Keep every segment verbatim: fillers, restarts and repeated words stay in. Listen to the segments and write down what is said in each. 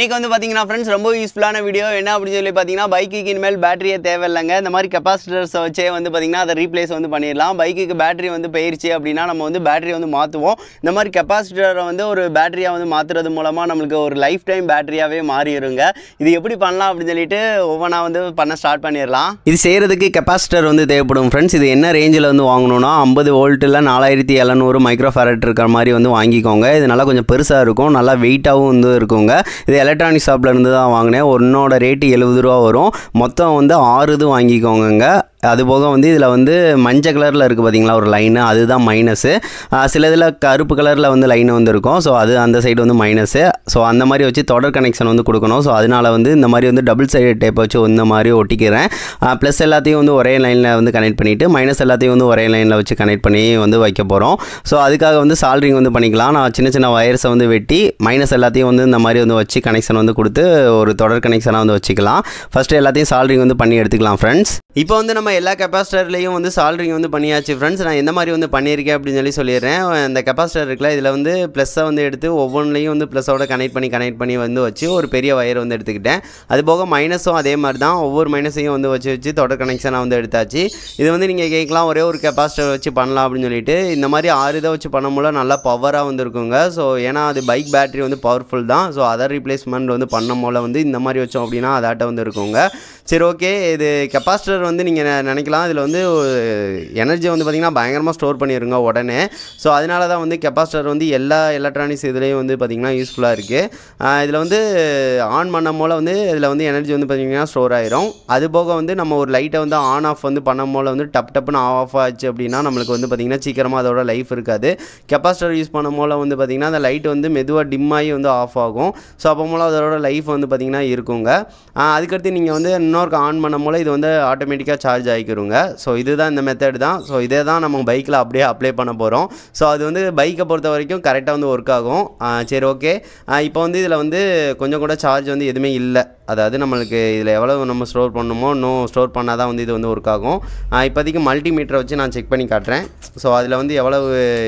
இன்னைக்கு வந்து பாத்தீங்கன்னா फ्रेंड्स ரொம்ப யூஸ்ஃபுல்லான வீடியோ என்ன அப்படி சொல்லி பாத்தீங்கன்னா பைக்குக்கு இனிமேல் பேட்டரியே தேவையில்லைங்க இந்த மாதிரி கெபாசிட்டர்ஸ் வச்சே வந்து பாத்தீங்கன்னா அதை ரீப்ளேஸ் வந்து பண்ணிடலாம் பைக்குக்கு பேட்டரி வந்து போயிருச்சு அப்படின்னா நம்ம வந்து பேட்டரி வந்து மாற்றுவோம் இந்த மாதிரி கெபாசிட்டரை வந்து ஒரு பேட்டரியாக வந்து மாற்றுறது மூலமாக நம்மளுக்கு ஒரு லைஃப் டைம் பேட்டரியாகவே மாறிடுங்க இது எப்படி பண்ணலாம் அப்படின்னு சொல்லிட்டு ஒவ்வொன்றா வந்து பண்ண ஸ்டார்ட் பண்ணிடலாம் இது செய்கிறதுக்கு கெபாசிட்டர் வந்து தேவைப்படும் ஃப்ரெண்ட்ஸ் இது என்ன ரேஞ்சில் வந்து வாங்கணும்னா ஐம்பது வோல்ட்டில் நாலாயிரத்தி எழுநூறு மைக்ரோஃபாரட் இருக்கிற மாதிரி வந்து வாங்கிக்கோங்க இது நல்லா கொஞ்சம் பெருசாக இருக்கும் நல்லா வெயிட்டாகவும் வந்து இருக்குங்க இது எலக்ட்ரானிக் ஷாப்பில் இருந்து தான் வாங்கினேன் ஒன்னோட ரேட்டு எழுபது ரூபா வரும் மொத்தம் வந்து ஆறு இது வாங்கிக்கோங்க அதுபோக வந்து இதில் வந்து மஞ்சள் கலரில் இருக்குது பார்த்தீங்களா ஒரு லைனு அதுதான் மைனஸு சில இதில் கருப்பு கலரில் வந்து லைனு வந்து இருக்கும் ஸோ அது அந்த சைடு வந்து மைனஸு ஸோ அந்த மாதிரி வச்சு தொடர் கனெக்ஷன் வந்து கொடுக்கணும் ஸோ அதனால் வந்து இந்த மாதிரி வந்து டபுள் சைடு டேப் வச்சு இந்த மாதிரி ஒட்டிக்கிறேன் ப்ளஸ் எல்லாத்தையும் வந்து ஒரே லைனில் வந்து கனெக்ட் பண்ணிவிட்டு மைனஸ் எல்லாத்தையும் வந்து ஒரே லைனில் வச்சு கனெக்ட் பண்ணி வந்து வைக்க போகிறோம் ஸோ அதுக்காக வந்து சால்ட்ரிங் வந்து பண்ணிக்கலாம் நான் சின்ன சின்ன வயர்ஸை வந்து வெட்டி மைனஸ் எல்லாத்தையும் வந்து இந்த மாதிரி வந்து வச்சு கனெக்ஷன் வந்து கொடுத்து ஒரு தொடர் கனெக்ஷனாக வந்து வச்சுக்கலாம் ஃபஸ்ட்டு எல்லாத்தையும் சால்ட்ரிங் வந்து பண்ணி எடுத்துக்கலாம் ஃப்ரெண்ட்ஸ் இப்போ வந்து நம்ம எல்லா கெபாசிட்டர்லேயும் வந்து சால்ட்ரிங் வந்து பண்ணியாச்சு ஃப்ரெண்ட்ஸ் நான் எந்த மாதிரி வந்து பண்ணியிருக்கேன் அப்படின்னு சொல்லி சொல்லிடுறேன் இந்த கெபாசிட்டர் இருக்குல்ல இதில் வந்து ப்ளஸ்ஸை வந்து எடுத்து ஒவ்வொன்றிலையும் வந்து ப்ளஸ்ஸோட கனெக்ட் பண்ணி கனெக்ட் பண்ணி வந்து வச்சு ஒரு பெரிய வயர் வந்து எடுத்துக்கிட்டேன் அது போக மைனஸும் அதே மாதிரி தான் ஒவ்வொரு மைனஸையும் வந்து வச்சு வச்சு தொடர் கனெக்ஷனாக வந்து எடுத்தாச்சு இது வந்து நீங்கள் கேட்கலாம் ஒரே ஒரு கெபாசிட்டர் வச்சு பண்ணலாம் அப்படின்னு சொல்லிட்டு இந்த மாதிரி ஆறு இதை வச்சு பண்ணும்போது நல்லா பவராக வந்து இருக்குங்க ஸோ ஏன்னா அது பைக் பேட்டரி வந்து பவர்ஃபுல் தான் ஸோ அதர் ரீப்ளேஸ்மெண்ட் வந்து பண்ணும் போல் வந்து இந்த மாதிரி வச்சோம் அப்படின்னா அதாட்ட வந்து இருக்குங்க சரி ஓகே இது கெபாசிட்டர் வந்து நீங்கள் நினைக்கலாம் இதில் வந்து எனர்ஜி வந்து பார்த்திங்கன்னா பயங்கரமாக ஸ்டோர் பண்ணிடுங்க உடனே ஸோ அதனால தான் வந்து கெபாசிட்டர் வந்து எல்லா எலக்ட்ரானிக்ஸ் இதுலேயும் வந்து பார்த்திங்கன்னா யூஸ்ஃபுல்லாக இருக்குது இதில் வந்து ஆன் பண்ணும் போல் வந்து இதில் வந்து எனர்ஜி வந்து பார்த்திங்கன்னா ஸ்டோர் ஆயிரும் அது போக வந்து நம்ம ஒரு லைட்டை வந்து ஆன் ஆஃப் வந்து பண்ணும் போல் வந்து டப் டப்புன்னு ஆஃப் ஆச்சு அப்படின்னா நம்மளுக்கு வந்து பார்த்திங்கன்னா சீக்கிரமாக அதோட லைஃப் இருக்காது கெபாசிட்டர் யூஸ் பண்ணும் போல் வந்து பார்த்திங்கன்னா அந்த லைட் வந்து மெதுவாக டிம்மாகி வந்து ஆஃப் ஆகும் ஸோ அப்போ மூலம் அதோட லைஃப் வந்து பார்த்திங்கன்னா இருக்குங்க அதுக்கடுத்து நீங்கள் வந்து இன்னொரு ஆன் பண்ணும் போல் இது வந்து ஆட்டோமேட்டிக்காக சார்ஜ் ஆகிக்கிறோங்க ஸோ இதுதான் இந்த மெத்தட் தான் ஸோ இதே தான் நம்ம பைக்கில் அப்படியே அப்ளை பண்ண போகிறோம் ஸோ அது வந்து பைக்கை பொறுத்த வரைக்கும் கரெக்டாக வந்து ஒர்க் ஆகும் சரி ஓகே இப்போ வந்து இதில் வந்து கொஞ்சம் கூட சார்ஜ் வந்து எதுவுமே இல்லை அதாவது நம்மளுக்கு இதில் எவ்வளோ நம்ம ஸ்டோர் பண்ணணுமோ இன்னும் ஸ்டோர் பண்ணால் தான் வந்து இது வந்து ஒர்க் ஆகும் இப்போதைக்கு மல்டிமீட்டரை வச்சு நான் செக் பண்ணி காட்டுறேன் ஸோ அதில் வந்து எவ்வளவு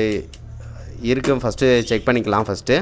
இருக்குது ஃபஸ்ட்டு செக் பண்ணிக்கலாம் ஃபஸ்ட்டு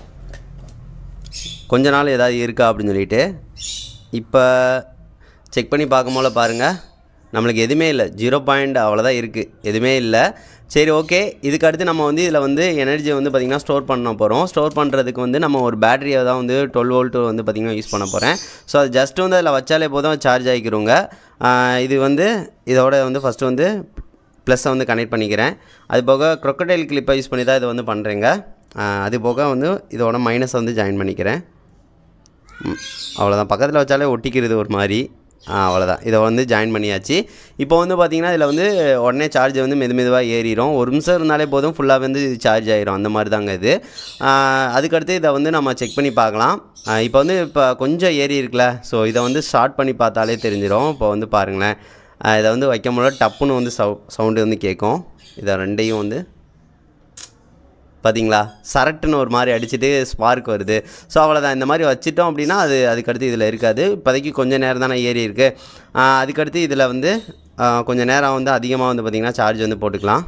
கொஞ்ச நாள் ஏதாவது இருக்கா அப்படின்னு சொல்லிட்டு இப்போ செக் பண்ணி பார்க்கும் போல பாருங்கள் நம்மளுக்கு எதுவுமே இல்லை ஜீரோ பாயிண்ட் அவ்வளோதான் இருக்குது எதுவுமே இல்லை சரி ஓகே இதுக்கு அடுத்து நம்ம வந்து இதில் வந்து எனர்ஜியை வந்து பார்த்திங்கன்னா ஸ்டோர் பண்ண போகிறோம் ஸ்டோர் பண்ணுறதுக்கு வந்து நம்ம ஒரு பேட்டரியை தான் வந்து டுவெல் வோல்ட்டு வந்து பார்த்திங்கன்னா யூஸ் பண்ண போகிறேன் ஸோ அது ஜஸ்ட்டு வந்து அதில் வச்சாலே போதும் சார்ஜ் ஆகிக்கிறோங்க இது வந்து இதோட வந்து ஃபஸ்ட்டு வந்து ப்ளஸ்ஸை வந்து கனெக்ட் பண்ணிக்கிறேன் அது போக க்ரொக்கடைல் கிளிப்பை யூஸ் பண்ணி தான் இதை வந்து பண்ணுறேங்க அது போக வந்து இதோட மைனஸை வந்து ஜாயின் பண்ணிக்கிறேன் அவ்வளோதான் பக்கத்தில் வச்சாலே ஒட்டிக்கிறது ஒரு மாதிரி அவ்வளோதான் இதை வந்து ஜாயின் பண்ணியாச்சு இப்போ வந்து பார்த்திங்கன்னா இதில் வந்து உடனே சார்ஜ் வந்து மெது மெதுவாக ஏறிடும் ஒரு நிமிஷம் இருந்தாலே போதும் ஃபுல்லாக வந்து இது சார்ஜ் ஆகிரும் அந்த மாதிரி தாங்க இது அதுக்கடுத்து இதை வந்து நம்ம செக் பண்ணி பார்க்கலாம் இப்போ வந்து இப்போ கொஞ்சம் ஏறி இருக்குல்ல ஸோ இதை வந்து ஸ்டார்ட் பண்ணி பார்த்தாலே தெரிஞ்சிடும் இப்போ வந்து பாருங்களேன் இதை வந்து வைக்கும் போது டப்புன்னு வந்து சவு சவுண்டு வந்து கேட்கும் இதை ரெண்டையும் வந்து பார்த்தீங்களா சரட்டுன்னு ஒரு மாதிரி அடிச்சுட்டு ஸ்பார்க் வருது ஸோ அவ்வளோதான் இந்த மாதிரி வச்சுட்டோம் அப்படின்னா அது அதுக்கடுத்து இதில் இருக்காது இப்போதைக்கு கொஞ்சம் நேரம் தானே ஏறி இருக்குது அதுக்கடுத்து இதில் வந்து கொஞ்சம் நேரம் வந்து அதிகமாக வந்து பார்த்திங்கன்னா சார்ஜ் வந்து போட்டுக்கலாம்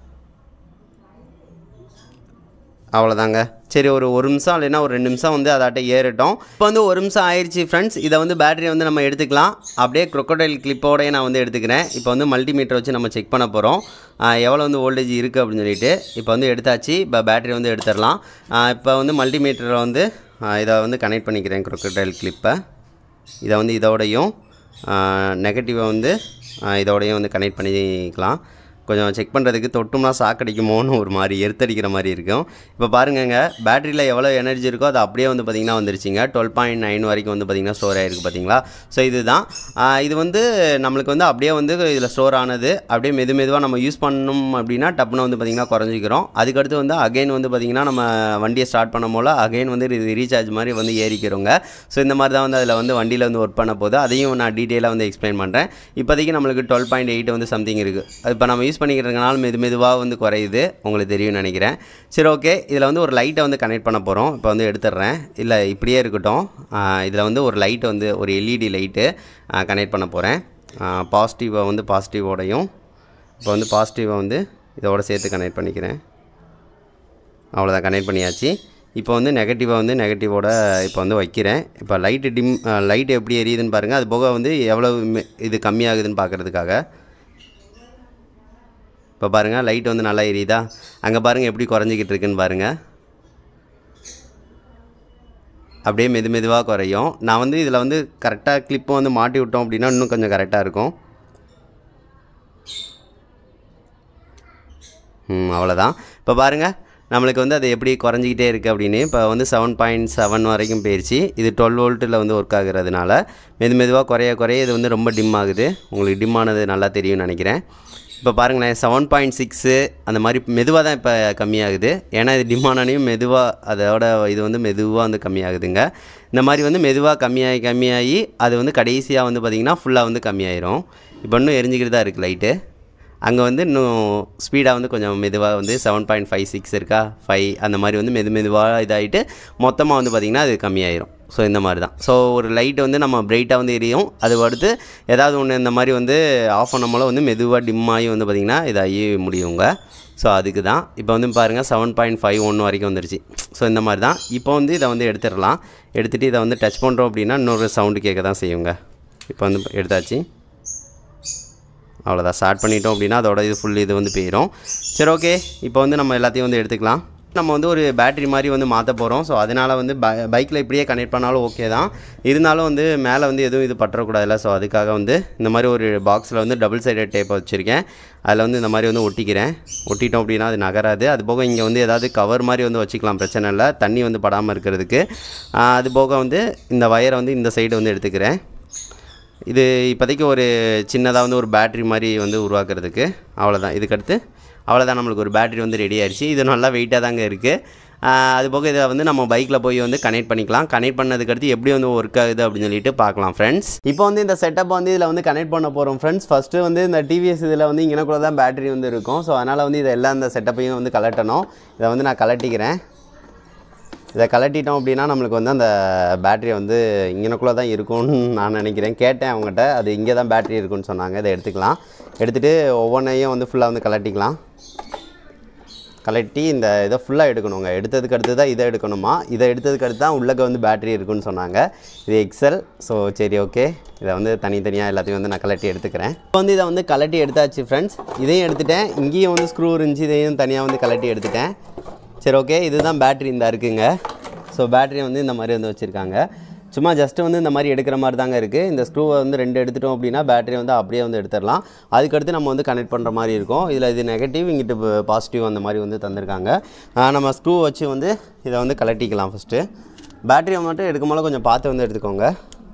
அவ்வளோதாங்க சரி ஒரு ஒரு நிமிஷம் இல்லைன்னா ஒரு ரெண்டு நிமிஷம் வந்து அதாட்ட ஏறிட்டோம் இப்போ வந்து ஒரு நிமிஷம் ஆயிடுச்சு ஃப்ரெண்ட்ஸ் இதை வந்து பேட்டரியை வந்து நம்ம எடுத்துக்கலாம் அப்படியே க்ரொக்கடைல் கிளிப்போடையே நான் வந்து எடுத்துக்கிறேன் இப்போ வந்து மல்டிமீட்டர் வச்சு நம்ம செக் பண்ண போகிறோம் எவ்வளோ வந்து வோல்டேஜ் இருக்குது அப்படின்னு சொல்லிட்டு இப்போ வந்து எடுத்தாச்சு இப்போ பேட்டரி வந்து எடுத்துடலாம் இப்போ வந்து மல்டிமீட்டரை வந்து இதை வந்து கனெக்ட் பண்ணிக்கிறேன் க்ரொக்கடைல் கிளிப்பை இதை வந்து இதோடையும் நெகட்டிவை வந்து இதோடையும் வந்து கனெக்ட் பண்ணிக்கலாம் கொஞ்சம் செக் பண்ணுறதுக்கு தொட்டும்னா சாக்கடிக்குமோன்னு ஒரு மாதிரி எர்த்தடிக்கிற மாதிரி இருக்கும் இப்போ பாருங்கங்க பேட்டரியில் எவ்வளோ எனர்ஜி இருக்கோ அது அப்படியே வந்து பார்த்திங்கன்னா வந்துருச்சுங்க டுவெல் பாயிண்ட் நைன் வரைக்கும் வந்து பார்த்திங்கன்னா ஸ்டோர் ஆகிருக்கு பார்த்தீங்களா ஸோ இதுதான் இது வந்து நம்மளுக்கு வந்து அப்படியே வந்து இதில் ஸ்டோர் ஆனது அப்படியே மெது மெதுவாக நம்ம யூஸ் பண்ணணும் அப்படின்னா டப்புன்னு வந்து பார்த்திங்கன்னா குறைஞ்சிக்கிறோம் அதுக்கடுத்து வந்து அகைன் வந்து பார்த்திங்கன்னா நம்ம வண்டியை ஸ்டார்ட் பண்ணும் போல் அகைன் வந்து இது ரீசார்ஜ் மாதிரி வந்து ஏறிக்கிறோங்க ஸோ இந்த மாதிரி தான் வந்து அதில் வந்து வண்டியில் வந்து ஒர்க் பண்ண போது அதையும் நான் டீட்டெயிலாக வந்து எக்ஸ்பிளைன் பண்ணுறேன் இப்போதைக்கு நம்மளுக்கு டுவெல் பாயிண்ட் எயிட் வந்து சம்திங் இருக்குது அது இப்போ நம்ம யூஸ் பண்ணிக்கிறதுனால மெது மெதுவாக வந்து குறையுது உங்களுக்கு தெரியும்னு நினைக்கிறேன் சரி ஓகே இதில் வந்து ஒரு லைட்டை வந்து கனெக்ட் பண்ண போகிறோம் இப்போ வந்து எடுத்துடுறேன் இல்லை இப்படியே இருக்கட்டும் இதில் வந்து ஒரு லைட் வந்து ஒரு எல்இடி லைட்டு கனெக்ட் பண்ண போகிறேன் பாசிட்டிவை வந்து பாசிட்டிவோடையும் இப்போ வந்து பாசிட்டிவை வந்து இதோட சேர்த்து கனெக்ட் பண்ணிக்கிறேன் அவ்வளோதான் கனெக்ட் பண்ணியாச்சு இப்போ வந்து நெகட்டிவாக வந்து நெகட்டிவோட இப்போ வந்து வைக்கிறேன். இப்போ லைட்டு டிம் லைட் எப்படி எரியுதுன்னு பாருங்கள். அது போக வந்து எவ்வளவு இது கம்மியாகுதுன்னு பார்க்குறதுக்காக. இப்போ பாருங்கள் லைட் வந்து நல்லா எரியுதா? அங்கே பாருங்கள் எப்படி குறைஞ்சிக்கிட்டு இருக்குன்னு பாருங்கள். அப்படியே மெது மெதுவாக குறையும். நான் வந்து இதில் வந்து கரெக்டாக கிளிப்பை வந்து மாட்டி விட்டோம் அப்படின்னா இன்னும் கொஞ்சம் கரெக்டாக இருக்கும். ம் அவ்வளோதான். இப்போ பாருங்கள் நம்மளுக்கு வந்து அது எப்படி குறைஞ்சிக்கிட்டே இருக்குது அப்படின்னு. இப்போ வந்து செவன் பாயிண்ட் செவன் வரைக்கும் போயிடுச்சு. இது டுவெல் வோல்ட்டில் வந்து ஒர்க் ஆகுறதுனால மெது மெதுவாக குறைய குறைய இது வந்து ரொம்ப டிம் ஆகுது. உங்களுக்கு டிம் ஆனது நல்லா தெரியும்னு நினைக்கிறேன். இப்போ பாருங்களேன் செவன் பாயிண்ட் சிக்ஸு அந்த மாதிரி மெதுவாக தான் இப்போ கம்மியாகுது. ஏன்னா இது டிம் ஆனானையும் மெதுவாக அதோட இது வந்து மெதுவாக வந்து கம்மியாகுதுங்க. இந்த மாதிரி வந்து மெதுவாக கம்மியாகி கம்மியாகி அது வந்து கடைசியாக வந்து பார்த்திங்கன்னா ஃபுல்லாக வந்து கம்மியாயிரும். இப்போ இன்னும் எரிஞ்சிக்கிட்டு தான் இருக்குது லைட்டு. அங்கே வந்து இன்னும் ஸ்பீடாக வந்து கொஞ்சம் மெதுவாக வந்து செவன் பாயிண்ட் ஃபைவ் சிக்ஸ் இருக்கா ஃபைவ் அந்த மாதிரி வந்து மெது மெதுவாக இதாகிட்டு மொத்தமாக வந்து பார்த்திங்கன்னா அது கம்மியாயிரும். ஸோ இந்த மாதிரி தான். ஸோ ஒரு லைட் வந்து நம்ம பிரைட்டாக வந்து எரியும். அது அடுத்து ஏதாவது ஒன்று இந்த மாதிரி வந்து ஆஃப் பண்ண வந்து மெதுவாக டிம்மாகி வந்து பார்த்திங்கன்னா இதாகி முடியுங்க. ஸோ அதுக்கு தான் இப்போ வந்து பாருங்கள் செவன் பாயிண்ட் ஃபைவ் ஒன்று வரைக்கும் வந்துருச்சு. ஸோ இந்த மாதிரி தான். இப்போ வந்து இதை வந்து எடுத்துடலாம். எடுத்துகிட்டு இதை வந்து டச் பண்ணுறோம் அப்படின்னா இன்னொரு சவுண்டு கேட்க தான் செய்யுங்க. இப்போ வந்து எடுத்தாச்சு. அவ்வளோதான். ஸ்டார்ட் பண்ணிட்டோம் அப்படின்னா அதோட இது ஃபுல் இது வந்து போயிடும். சரி ஓகே. இப்போ வந்து நம்ம எல்லாத்தையும் வந்து எடுத்துக்கலாம். நம்ம வந்து ஒரு பேட்ரி மாதிரி வந்து மாற்ற போகிறோம். ஸோ அதனால் வந்து பை பைக்கில் இப்படியே கனெக்ட் பண்ணாலும் ஓகே தான். இருந்தாலும் வந்து மேலே வந்து எதுவும் இது பற்றக்கூடாதுல்ல. ஸோ அதுக்காக வந்து இந்த மாதிரி ஒரு பாக்ஸில் வந்து டபுள் சைடட் டேப் வச்சுருக்கேன். அதில் வந்து இந்த மாதிரி வந்து ஒட்டிக்கிறேன். ஒட்டிட்டோம் அப்படின்னா அது நகராது. அது போக இங்கே வந்து ஏதாவது கவர் மாதிரி வந்து வச்சுக்கலாம், பிரச்சனை இல்லை, தண்ணி வந்து படாமல் இருக்கிறதுக்கு. அது போக வந்து இந்த வயரை வந்து இந்த சைடு வந்து எடுத்துக்கிறேன். இது இப்போதைக்கு ஒரு சின்னதாக வந்து ஒரு பேட்ரி மாதிரி வந்து உருவாக்குறதுக்கு அவ்வளோதான். இதுக்கடுத்து அவ்வளோதான், நம்மளுக்கு ஒரு பேட்ரி வந்து ரெடி ஆயிடுச்சு. இது நல்லா வெயிட்டாக தாங்க இருக்குது. அது போக இதை வந்து நம்ம பைக்கில் போய் வந்து கனெக்ட் பண்ணிக்கலாம். கனெக்ட் பண்ணதுக்கடுத்து எப்படி வந்து ஒர்க் ஆகுது அப்படின்னு சொல்லிட்டு பார்க்கலாம் ஃப்ரெண்ட்ஸ். இப்போ வந்து இந்த செட்டப் வந்து இதில் வந்து கனெக்ட் பண்ண போகிறோம் ஃப்ரெண்ட்ஸ். ஃபஸ்ட்டு வந்து இந்த டிவிஎஸ் இதில் வந்து இங்கனக்குள்ள தான் பேட்ரி வந்து இருக்கும். ஸோ அதனால் வந்து இதை எல்லாம் இந்த செட்டப்பையும் வந்து கலட்டணும். இதை வந்து நான் கலட்டிக்கிறேன். இதை கலட்டிட்டோம் அப்படின்னா நம்மளுக்கு வந்து அந்த பேட்ரி வந்து இங்கனக்குள்ளே தான் இருக்கும்னு நான் நினைக்கிறேன். கேட்டேன் அவங்ககிட்ட, அது இங்கே தான் பேட்ரி இருக்குன்னு சொன்னாங்க. இதை எடுத்துக்கலாம். எடுத்துகிட்டு ஒவ்வொன்றையும் வந்து ஃபுல்லாக வந்து கலட்டிக்கலாம். கலட்டி இந்த இதை ஃபுல்லாக எடுக்கணுங்க. எடுத்ததுக்கு அடுத்து தான் இதை எடுக்கணுமா, இதை எடுத்ததுக்கு அடுத்து தான் உள்ளே வந்து பேட்ரி இருக்குன்னு சொன்னாங்க. இது எக்ஸல். ஸோ சரி ஓகே. இதை வந்து தனித்தனியாக எல்லாத்தையும் வந்து நான் கலட்டி எடுத்துக்கிறேன். இப்போ வந்து இதை வந்து கலட்டி எடுத்தாச்சு ஃப்ரெண்ட்ஸ். இதையும் எடுத்துட்டேன். இங்கேயும் வந்து ஸ்க்ரூ இருந்துச்சு, இதையும் தனியாக வந்து கலட்டி எடுத்துட்டேன். சரி ஓகே. இதுதான் பேட்ரி இந்த இருக்குங்க. ஸோ பேட்டரியை வந்து இந்த மாதிரி வந்து வச்சுருக்காங்க. சும்மா ஜஸ்ட்டு வந்து இந்த மாதிரி எடுக்கிற மாதிரி தாங்க இருக்குது. இந்த ஸ்க்ரூவை வந்து ரெண்டு எடுத்துட்டோம் அப்படின்னா பேட்டரி வந்து அப்படியே வந்து எடுத்துடலாம். அதுக்கடுத்து நம்ம வந்து கனெக்ட் பண்ணுற மாதிரி இருக்கும். இதில் இது நெகட்டிவ், இங்கிட்டு பாசிட்டிவ் அந்த மாதிரி வந்து தந்திருக்காங்க. நம்ம ஸ்க்ரூ வச்சு வந்து இதை வந்து கலட்டிக்கலாம். ஃபஸ்ட்டு பேட்டரியை மட்டும் எடுக்கும்போது கொஞ்சம் பார்த்து வந்து எடுத்துக்கோங்க.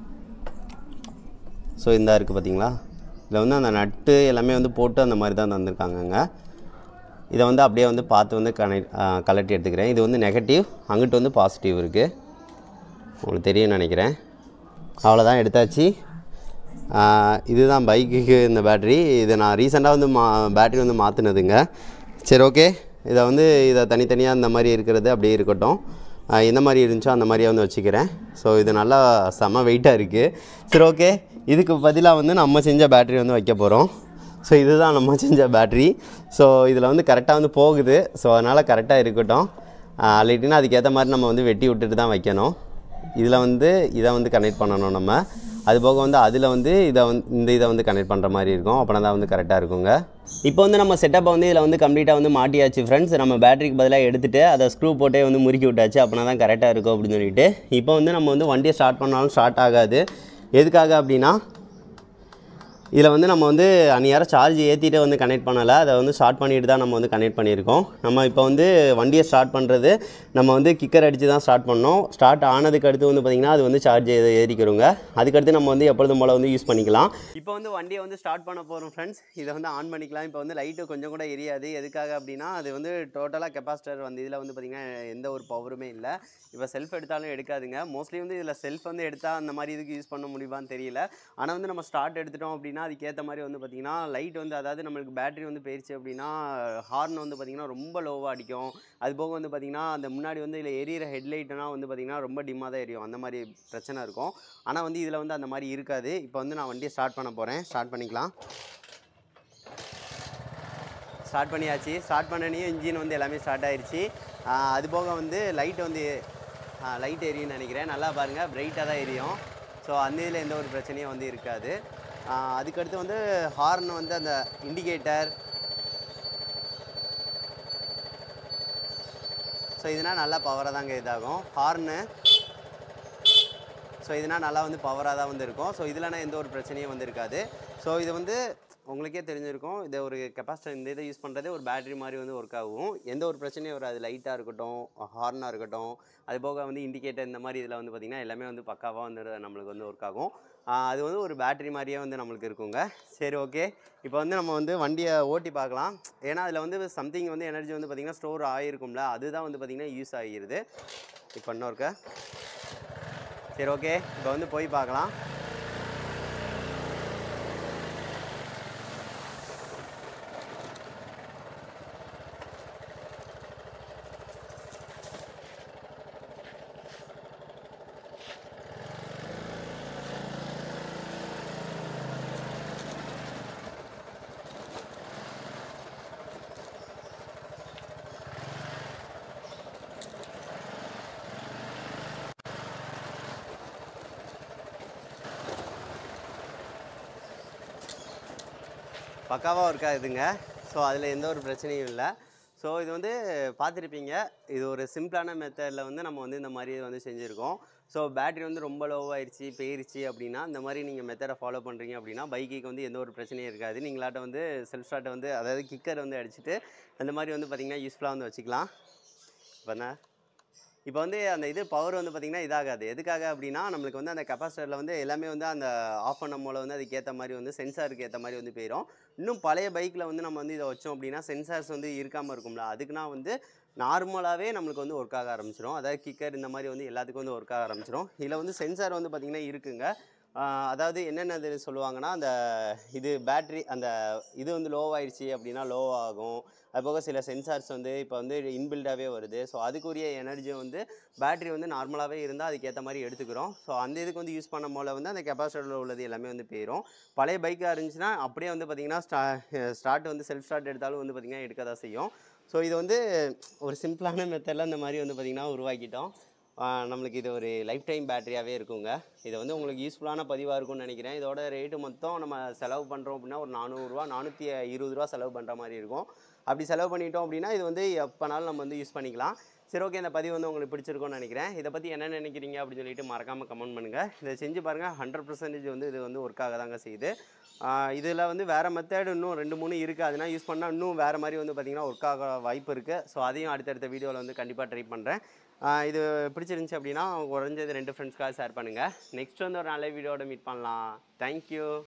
ஸோ இந்த இருக்குது பார்த்தீங்களா, இதில் வந்து அந்த நட்டு எல்லாமே வந்து போட்டு அந்த மாதிரி தான் தந்திருக்காங்கங்க. இதை வந்து அப்படியே வந்து பார்த்து வந்து கனெக்ட் கலட்டி எடுத்துக்கிறேன். இது வந்து நெகட்டிவ், அங்கிட்டு வந்து பாசிட்டிவ் இருக்குது. உங்களுக்கு தெரியும்னு நினைக்கிறேன். அவ்வளோதான், எடுத்தாச்சு. இதுதான் பைக்குக்கு இந்த பேட்ரி. இதை நான் ரீசெண்டாக வந்து மா பேட்ரி வந்து மாற்றினதுங்க. சரி ஓகே. இதை வந்து இதை தனித்தனியாக இந்த மாதிரி இருக்கிறது அப்படியே இருக்கட்டும். எந்த மாதிரி இருந்துச்சோ அந்த மாதிரியே வந்து வச்சுக்கிறேன். ஸோ இது நல்லா செம்ம வெயிட்டாக இருக்குது. சரி ஓகே. இதுக்கு பதிலாக வந்து நம்ம செஞ்ச பேட்ரி வந்து வைக்க போகிறோம். ஸோ இதுதான் நம்ம செஞ்ச பேட்ரி. ஸோ இதில் வந்து கரெக்டாக வந்து போகுது. ஸோ அதனால் கரெக்டாக இருக்கட்டும். இல்லைன்னா அதுக்கேற்ற மாதிரி நம்ம வந்து வெட்டி விட்டுட்டு தான் வைக்கணும். இதில் வந்து இதை வந்து கனெக்ட் பண்ணணும் நம்ம. அதுபோக வந்து அதில் வந்து இதை வந்து இந்த இதை வந்து கனெக்ட் பண்ணுற மாதிரி இருக்கும். அப்படின்னா தான் வந்து கரெக்டாக இருக்குங்க. இப்போ வந்து நம்ம செட்டப்பை வந்து இதில் வந்து கம்ப்ளீட்டாக வந்து மாட்டியாச்சு ஃப்ரெண்ட்ஸ். நம்ம பேட்டரிக்கு பதிலாக எடுத்துகிட்டு அதை ஸ்க்ரூ போட்டே வந்து முறுக்கி விட்டாச்சு. அப்படின்னா தான் கரெக்டாக இருக்கும் அப்படின்னு சொல்லிட்டு. இப்போ வந்து நம்ம வந்து வண்டியை ஸ்டார்ட் பண்ணாலும் ஸ்டார்ட் ஆகாது. எதுக்காக அப்படின்னா இதில் வந்து நம்ம வந்து அந்நேரம் சார்ஜ் ஏற்றிட்டு வந்து கனெக்ட் பண்ணலை. அதை வந்து ஸ்டார்ட் பண்ணிட்டு தான் நம்ம வந்து கனெக்ட் பண்ணியிருக்கோம். நம்ம இப்போ வந்து வண்டியை ஸ்டார்ட் பண்ணுறது நம்ம வந்து கிக்கர் அடித்து தான் ஸ்டார்ட் பண்ணோம். ஸ்டார்ட் ஆனதுக்கு அடுத்து வந்து பார்த்திங்கன்னா அது வந்து சார்ஜ் ஏறிக்கிறோங்க. அதுக்கடுத்து நம்ம வந்து எப்பொழுதும் போல் வந்து யூஸ் பண்ணிக்கலாம். இப்போ வந்து வண்டியை வந்து ஸ்டார்ட் பண்ண போகிறோம் ஃப்ரெண்ட்ஸ். இதை வந்து ஆன் பண்ணிக்கலாம். இப்போ வந்து லைட்டு கொஞ்சம் கூட எரியாது. எதுக்காக அப்படின்னா அது வந்து டோட்டலாக கெப்பாசிட்டர் வந்து இதில் வந்து பார்த்திங்கன்னா எந்த ஒரு பவருமே இல்லை. இப்போ செல்ஃப் எடுத்தாலும் எடுக்காதுங்க. மோஸ்ட்லி வந்து இதில் செல்ஃப் வந்து எடுத்தால் அந்த மாதிரி இதுக்கு யூஸ் பண்ண முடியுமான்னு தெரியல. ஆனால் வந்து நம்ம ஸ்டார்ட் எடுத்துட்டோம் அப்படின்னா அதுக்கேற்ற மாதிரி வந்து பார்த்திங்கன்னா லைட் வந்து அதாவது நம்மளுக்கு பேட்டரி வந்து போயிடுச்சு அப்படின்னா ஹார்ன் வந்து பார்த்திங்கன்னா ரொம்ப லோவாக அடிக்கும். அது போக வந்து பார்த்திங்கன்னா அந்த முன்னாடி வந்து இதில் எரியிற ஹெட்லைட்னால் வந்து பார்த்திங்கன்னா ரொம்ப டிம்மாக தான் எரியும். அந்த மாதிரி பிரச்சனை இருக்கும். ஆனால் வந்து இதில் வந்து அந்த மாதிரி இருக்காது. இப்போ வந்து நான் வண்டியை ஸ்டார்ட் பண்ண போகிறேன். ஸ்டார்ட் பண்ணிக்கலாம். ஸ்டார்ட் பண்ணியாச்சு. ஸ்டார்ட் பண்ணனையும் இன்ஜின் வந்து எல்லாமே ஸ்டார்ட் ஆயிடுச்சு. அது போக வந்து லைட் வந்து லைட் எரியும்னு நினைக்கிறேன். நல்லா பாருங்கள், பிரைட்டாக தான் எரியும். ஸோ அந்த இதில் எந்த ஒரு பிரச்சனையும் வந்து இருக்காது. அதுக்கடுத்து வந்து ஹார்ன் வந்து அந்த இண்டிகேட்டர், ஸோ இதனால் நல்லா பவராக தாங்க இதாகும் ஹார்னு. ஸோ இதனால் நல்லா வந்து பவராக தான் வந்து இருக்கும். ஸோ இதில்னா எந்த ஒரு பிரச்சனையும் வந்து இருக்காது. ஸோ இது வந்து உங்களுக்கே தெரிஞ்சிருக்கும், இதை ஒரு கெப்பாசிட்டர் இந்த இதை யூஸ் பண்ணுறதே ஒரு பேட்டரி மாதிரி வந்து ஒர்க் ஆகும். எந்த ஒரு பிரச்சனையும் வராது. லைட்டாக இருக்கட்டும், ஹார்னாக இருக்கட்டும், அது போக வந்து இண்டிகேட்டர் இந்த மாதிரி இதில் வந்து பார்த்திங்கன்னா எல்லாமே வந்து பக்காவாக வந்து நம்மளுக்கு வந்து ஒர்க் ஆகும். அது வந்து ஒரு பேட்டரி மாதிரியே வந்து நம்மளுக்கு இருக்குங்க. சரி, ஓகே. இப்போ வந்து நம்ம வந்து வண்டியை ஓட்டி பார்க்கலாம். ஏன்னா அதில் வந்து சம்திங் வந்து எனர்ஜி வந்து பார்த்திங்கன்னா ஸ்டோர் ஆகிருக்கும்ல, அதுதான் வந்து பார்த்திங்கன்னா யூஸ் ஆகிடுது. இப்போ இன்னொருக்க சரி, ஓகே. இப்போ வந்து போய் பார்க்கலாம். பக்காவாக ஒர்க் ஆகுதுங்க. ஸோ அதில் எந்த ஒரு பிரச்சனையும் இல்லை. ஸோ இது வந்து பார்த்துருப்பீங்க, இது ஒரு சிம்பிளான மெத்தடில் வந்து நம்ம வந்து இந்த மாதிரி வந்து செஞ்சுருக்கோம். ஸோ பேட்டரி வந்து ரொம்ப லோவாகிடுச்சு, போயிருச்சு அப்படின்னா இந்த மாதிரி நீங்கள் மெத்தடை ஃபாலோ பண்ணுறீங்க அப்படின்னா பைக்குக்கு வந்து எந்த ஒரு பிரச்சனையும் இருக்காது. நீங்களாட்ட வந்து செல்ஃப் ஸ்டார்ட்டை வந்து, அதாவது கிக்கர் வந்து அடிச்சுட்டு அந்த மாதிரி வந்து பார்த்திங்கன்னா யூஸ்ஃபுல்லாக வந்து வச்சுக்கலாம். இப்போ என்ன இப்போ வந்து அந்த இது பவர் வந்து பார்த்திங்கன்னா இதாகாது. எதுக்காக அப்படின்னா நம்மளுக்கு வந்து அந்த கெப்பாசிட்டரில் வந்து எல்லாமே வந்து அந்த ஆஃப் பண்ணும் போல் வந்து அதுக்கேற்ற மாதிரி வந்து சென்சாருக்கு ஏற்ற மாதிரி வந்து போயிடும். இன்னும் பழைய பைக்கில் வந்து நம்ம வந்து இதை வச்சோம் அப்படின்னா சென்சார்ஸ் வந்து இருக்காமல் இருக்கும்ல, அதுக்குன்னா வந்து நார்மலாகவே நம்மளுக்கு வந்து ஒர்க் ஆக ஆரம்பிச்சிடும். அதாவது கிக்கர் இந்த மாதிரி வந்து எல்லாத்துக்கும் வந்து ஒர்க் ஆக ஆரம்பிச்சிடும். இதில் வந்து சென்சார் வந்து பார்த்திங்கன்னா இருக்குங்க. அதாவது என்னென்னது சொல்லுவாங்கன்னா, அந்த இது பேட்ரி அந்த இது வந்து லோவாகிடுச்சு அப்படின்னா லோ ஆகும். அதுபோக சில சென்சார்ஸ் வந்து இப்போ வந்து இன்பில்டாகவே வருது. ஸோ அதுக்குரிய எனர்ஜியை வந்து பேட்ரி வந்து நார்மலாகவே இருந்தால் அதுக்கேற்ற மாதிரி எடுத்துக்கிறோம். ஸோ அந்த இதுக்கு வந்து யூஸ் பண்ண போல் வந்து அந்த கெப்பாசிட்டரில் உள்ளது எல்லாமே வந்து போயிடும். பழைய பைக்காக இருந்துச்சுன்னா அப்படியே வந்து பார்த்திங்கன்னா ஸ்டா ஸ்டார்ட் வந்து செல்ஃப் ஸ்டார்ட் எடுத்தாலும் வந்து பார்த்திங்கன்னா எடுக்க தான் செய்யும். ஸோ இது வந்து ஒரு சிம்பிளான மெத்தடில் இந்த மாதிரி வந்து பார்த்திங்கன்னா உருவாக்கிட்டோம். நம்மளுக்கு இது ஒரு லைஃப் டைம் பேட்டரியாகவே இருக்குங்க. இதை வந்து உங்களுக்கு யூஸ்ஃபுல்லான பதிவாக இருக்கும்னு நினைக்கிறேன். இதோட ரேட்டு மொத்தம் நம்ம செலவு பண்ணுறோம் அப்படின்னா ஒரு நானூறுரூவா நானூற்றி இருபது ரூபா செலவு பண்ணுற மாதிரி இருக்கும். அப்படி செலவு பண்ணிட்டோம் அப்படின்னா இது வந்து எப்போனாலும் நம்ம வந்து யூஸ் பண்ணிக்கலாம். சரி, ஓகே. இந்த பதிவு வந்து உங்களுக்கு பிடிச்சிருக்கும்னு நினைக்கிறேன். இதை பற்றி என்ன நினைக்கிறீங்க அப்படின்னு சொல்லிட்டு மறக்காமல் கமெண்ட் பண்ணுங்கள். இதை செஞ்சு பாருங்கள். ஹண்ட்ரட் பர்சன்டேஜ் வந்து இது வந்து ஒர்க் ஆக தாங்க செய்யுது. இதில் வந்து வேறு மெத்தட் இன்னும் ரெண்டு மூணு இருக்குது. அதனால் யூஸ் பண்ணால் இன்னும் வேறு மாதிரி வந்து பார்த்திங்கன்னா ஒர்க் ஆக வாய்ப்பு இருக்குது. ஸோ அதையும் அடுத்தடுத்த வீடியோவில் வந்து கண்டிப்பாக ட்ரை பண்ணுறேன். இது பிடிச்சிருந்துச்சி அப்படின்னா குறைஞ்சது ரெண்டு ஃப்ரெண்ட்ஸ்க்காக ஷேர் பண்ணுங்கள். நெக்ஸ்ட் வந்து ஒரு நல்ல வீடியோட மீட் பண்ணலாம். தேங்க்யூ.